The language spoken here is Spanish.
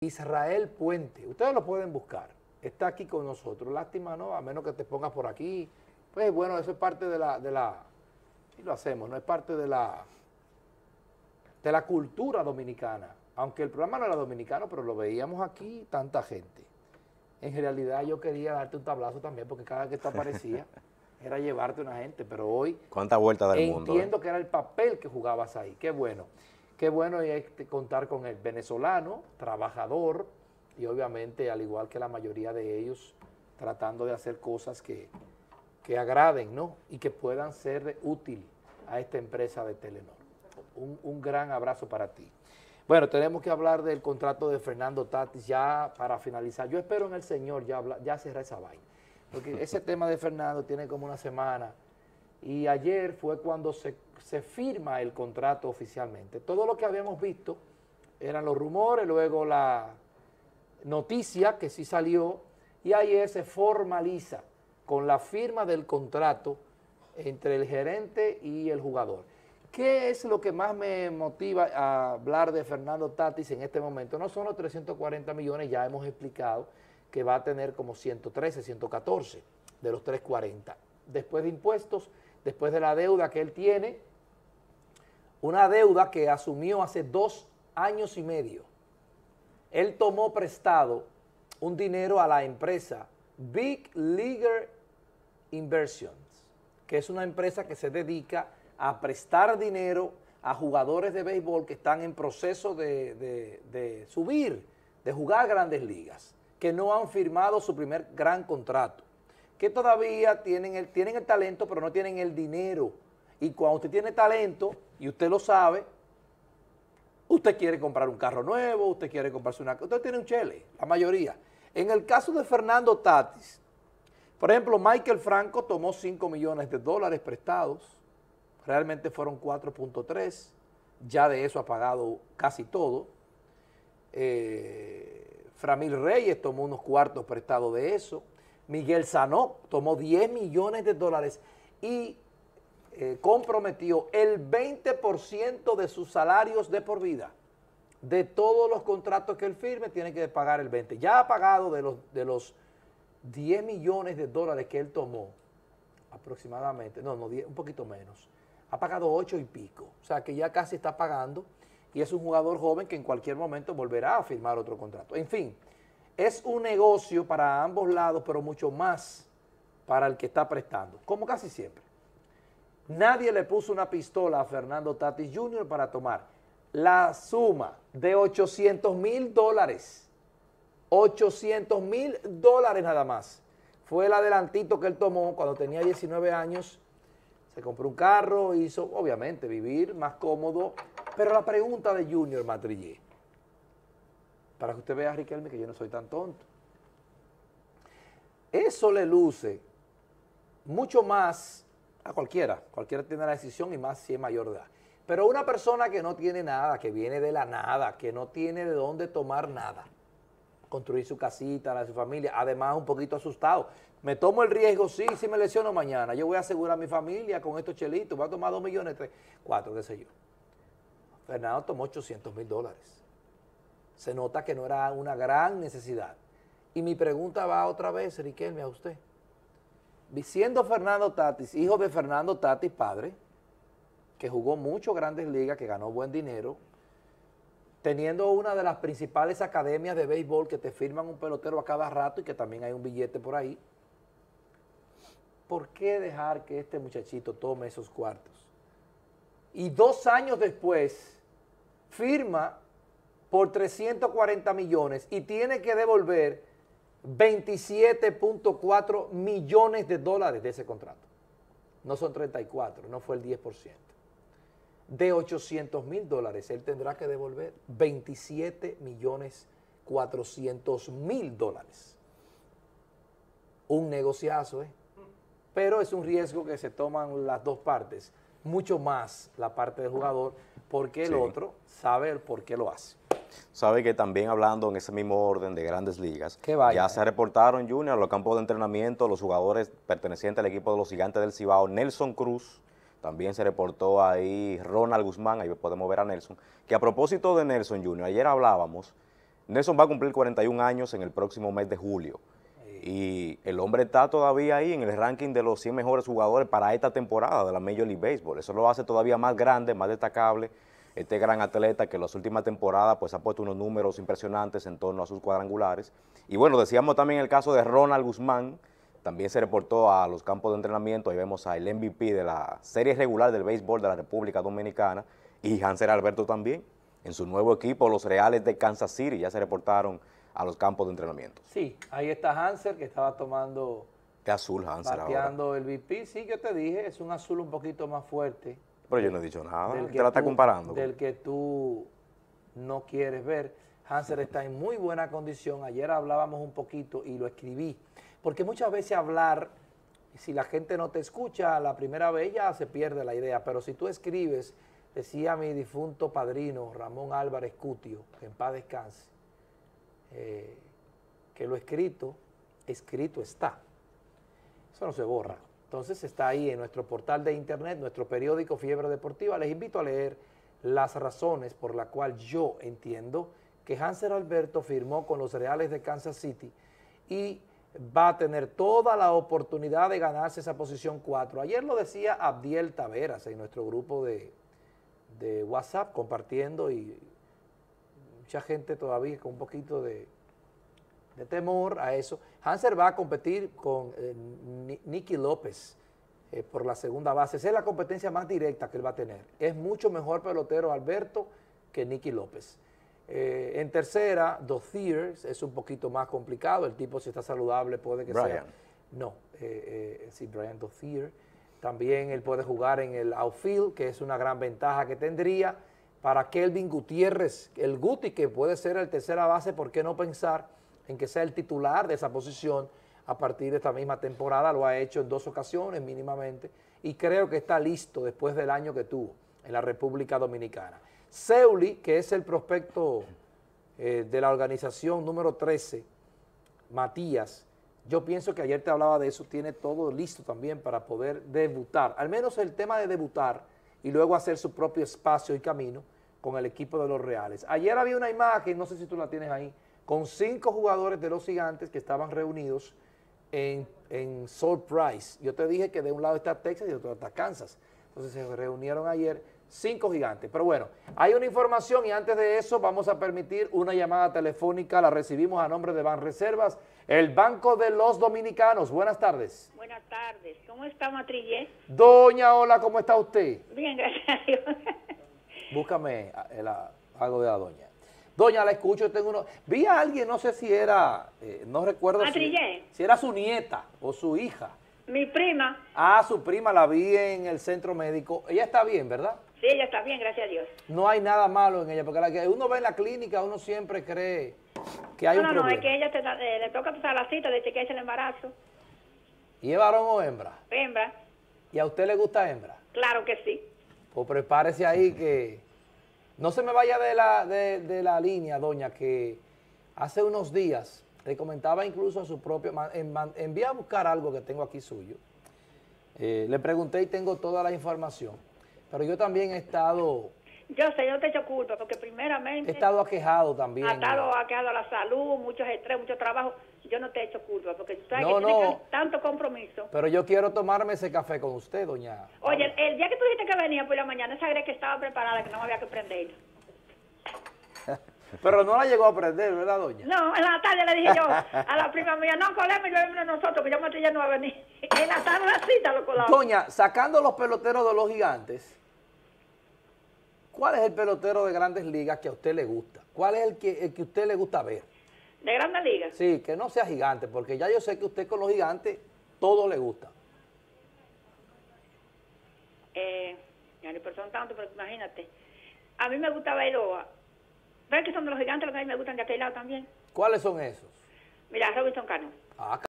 Israel Puente, ustedes lo pueden buscar, está aquí con nosotros, lástima, ¿no? A menos que te pongas por aquí, pues bueno, eso es parte y lo hacemos, ¿no? Es parte de la cultura dominicana, aunque el programa no era dominicano, pero lo veíamos aquí tanta gente. En realidad yo quería darte un tablazo también, porque cada vez que tú aparecías era llevarte una gente, pero hoy ¿Cuánta vuelta del mundo? entiendo que era el papel que jugabas ahí, qué bueno. Qué bueno es contar con el venezolano, trabajador, y obviamente, al igual que la mayoría de ellos, tratando de hacer cosas que agraden, ¿no? Y que puedan ser útil a esta empresa de Telenor. Un gran abrazo para ti. Bueno, tenemos que hablar del contrato de Fernando Tatis ya para finalizar. Yo espero en el Señor ya cerrar esa vaina, porque ese tema de Fernando tiene como una semana, y ayer fue cuando se firma el contrato oficialmente. Todo lo que habíamos visto eran los rumores, luego la noticia que sí salió, y ayer se formaliza con la firma del contrato entre el gerente y el jugador. ¿Qué es lo que más me motiva a hablar de Fernando Tatis en este momento? No son los 340 millones, ya hemos explicado que va a tener como 113, 114 de los 340. Después de impuestos, después de la deuda que él tiene, una deuda que asumió hace 2 años y medio. Él tomó prestado un dinero a la empresa Big Leaguer Inversions, que es una empresa que se dedica a prestar dinero a jugadores de béisbol que están en proceso de subir, de jugar grandes ligas, que no han firmado su primer gran contrato, que todavía tienen el talento, pero no tienen el dinero. Y cuando usted tiene talento, y usted lo sabe, usted quiere comprar un carro nuevo, usted quiere comprarse usted tiene un chele, la mayoría. En el caso de Fernando Tatis, por ejemplo, Michael Franco tomó $5 millones prestados, realmente fueron 4.3, ya de eso ha pagado casi todo. Framil Reyes tomó unos cuartos prestados de eso. Miguel Sanó tomó $10 millones y comprometió el 20% de sus salarios de por vida. De todos los contratos que él firme, tiene que pagar el 20%. Ya ha pagado de los $10 millones que él tomó, aproximadamente, un poquito menos. Ha pagado 8 y pico, o sea que ya casi está pagando, y es un jugador joven que en cualquier momento volverá a firmar otro contrato. En fin, es un negocio para ambos lados, pero mucho más para el que está prestando, como casi siempre. Nadie le puso una pistola a Fernando Tatis Jr. para tomar la suma de $800,000, $800,000 nada más. Fue el adelantito que él tomó cuando tenía 19 años, se compró un carro, hizo, obviamente, vivir más cómodo, pero la pregunta de Junior Matrillé, para que usted vea, Riquelme, que yo no soy tan tonto, eso le luce mucho más a cualquiera tiene la decisión, y más si es mayor de edad, pero una persona que no tiene nada, que viene de la nada, que no tiene de dónde tomar nada, construir su casita, la de su familia, además un poquito asustado. Me tomo el riesgo, sí, si me lesiono mañana, yo voy a asegurar a mi familia con estos chelitos, voy a tomar 2 millones, 3, 4, qué sé yo. Fernando tomó $800,000. Se nota que no era una gran necesidad. Y mi pregunta va otra vez, Riquelme, a usted. Siendo Fernando Tatis, hijo de Fernando Tatis, padre, que jugó mucho Grandes Ligas, que ganó buen dinero, teniendo una de las principales academias de béisbol que te firman un pelotero a cada rato y que también hay un billete por ahí, ¿por qué dejar que este muchachito tome esos cuartos? Y 2 años después firma por 340 millones y tiene que devolver 27.4 millones de dólares de ese contrato. No son 34, no fue el 10%. De $800,000, él tendrá que devolver 27.400.000 Un negociazo, pero es un riesgo que se toman las dos partes, mucho más la parte del jugador, porque el otro sabe el por qué lo hace. Sabe que también hablando en ese mismo orden de Grandes Ligas, ya se reportaron, Junior, a los campos de entrenamiento, los jugadores pertenecientes al equipo de los Gigantes del Cibao, Nelson Cruz, también se reportó ahí Ronald Guzmán, ahí podemos ver a Nelson, que a propósito de Nelson, Junior, ayer hablábamos Nelson va a cumplir 41 años en el próximo mes de julio. Y el hombre está todavía ahí en el ranking de los 100 mejores jugadores para esta temporada de la Major League Baseball. Eso lo hace todavía más grande, más destacable. Este gran atleta que en las últimas temporadas pues ha puesto unos números impresionantes en torno a sus cuadrangulares. Y bueno, decíamos también el caso de Ronald Guzmán, también se reportó a los campos de entrenamiento, ahí vemos al MVP de la serie regular del béisbol de la República Dominicana, y Hanser Alberto también, en su nuevo equipo, los Reales de Kansas City, ya se reportaron a los campos de entrenamiento. Sí, ahí está Hanser, que estaba tomando... Qué azul Hanser bateando ahora. el VP, sí, yo te dije, es un azul un poquito más fuerte. Pero yo no he dicho nada, te la está comparando. Del que tú no quieres ver. Hanser está en muy buena condición, ayer hablábamos un poquito y lo escribí, porque muchas veces hablar, si la gente no te escucha la primera vez ya se pierde la idea, pero si tú escribes, decía mi difunto padrino Ramón Álvarez Cutio, que en paz descanse, que lo escrito está. Eso no se borra. Entonces está ahí en nuestro portal de internet, nuestro periódico Fiebre Deportiva. Les invito a leer las razones por las cuales yo entiendo que Hanser Alberto firmó con los Reales de Kansas City y va a tener toda la oportunidad de ganarse esa posición 4. Ayer lo decía Abdiel Taveras en nuestro grupo de WhatsApp compartiendo, y mucha gente todavía con un poquito de temor a eso. Hanser va a competir con Nicky López por la segunda base. Esa es la competencia más directa que él va a tener. Es mucho mejor pelotero Alberto que Nicky López. En tercera, Dothier es un poquito más complicado. El tipo, si está saludable, puede que sea... No, sí, Brian Dothier. También él puede jugar en el outfield, que es una gran ventaja que tendría. Para Kelvin Gutiérrez, el Guti, que puede ser el tercera base, ¿por qué no pensar en que sea el titular de esa posición a partir de esta misma temporada? Lo ha hecho en 2 ocasiones mínimamente y creo que está listo después del año que tuvo en la República Dominicana. Seuli, que es el prospecto de la organización número 13, Matías, yo pienso que ayer te hablaba de eso, tiene todo listo también para poder debutar, al menos el tema de debutar y luego hacer su propio espacio y camino con el equipo de los Reales. Ayer había una imagen, no sé si tú la tienes ahí, con 5 jugadores de los Gigantes que estaban reunidos en Surprise. Yo te dije que de un lado está Texas y de otro está Kansas. Entonces se reunieron ayer 5 Gigantes. Pero bueno, hay una información y antes de eso vamos a permitir una llamada telefónica. La recibimos a nombre de Banreservas, el Banco de los Dominicanos. Buenas tardes. Buenas tardes. ¿Cómo está, Matrillé? Doña, hola, ¿cómo está usted? Bien, gracias a Dios. Búscame algo de la doña. Doña, la escucho, tengo uno. Vi a alguien, no sé si era, no recuerdo si era su nieta o su hija. Mi prima. Ah, su prima, la vi en el centro médico. Ella está bien, ¿verdad? Sí, ella está bien, gracias a Dios. No hay nada malo en ella, porque la que uno ve en la clínica, uno siempre cree que hay un problema. No, es que ella le toca pasar la cita de chequearse el embarazo. ¿Y es varón o hembra? Hembra. ¿Y a usted le gusta hembra? Claro que sí. Pues prepárese ahí que... No se me vaya de la línea, doña, que hace unos días le comentaba incluso a su propio... Envía a buscar algo que tengo aquí suyo. Le pregunté y tengo toda la información. Pero yo también he estado... Yo sé, yo no te echo culpa, porque primeramente... He estado aquejado también. Ha estado aquejado a la salud, muchos estrés, mucho trabajo. Yo no te echo culpa, porque tú sabes que tienes tanto compromiso. Pero yo quiero tomarme ese café con usted, doña. Oye, el día que tú dijiste que venía por la mañana, esa que estaba preparada, que no había que prender. Pero no la llegó a prender, ¿verdad, doña? No, en la tarde le dije yo a la prima mía, no colemos y lo nosotros, que yo me no va a venir. En la tarde la cita lo colamos. Doña, sacando los peloteros de los Gigantes, ¿cuál es el pelotero de Grandes Ligas que a usted le gusta? ¿Cuál es el que a usted le gusta ver? ¿De Grandes Ligas? Sí, que no sea Gigante, porque ya yo sé que usted con los Gigantes todo le gusta. Ya ni por son tanto, pero imagínate. A mí me gusta Bailoa. ¿Ves que son de los Gigantes los que a mí me gustan de aquel lado también? ¿Cuáles son esos? Mira, Robinson Cano. Ah,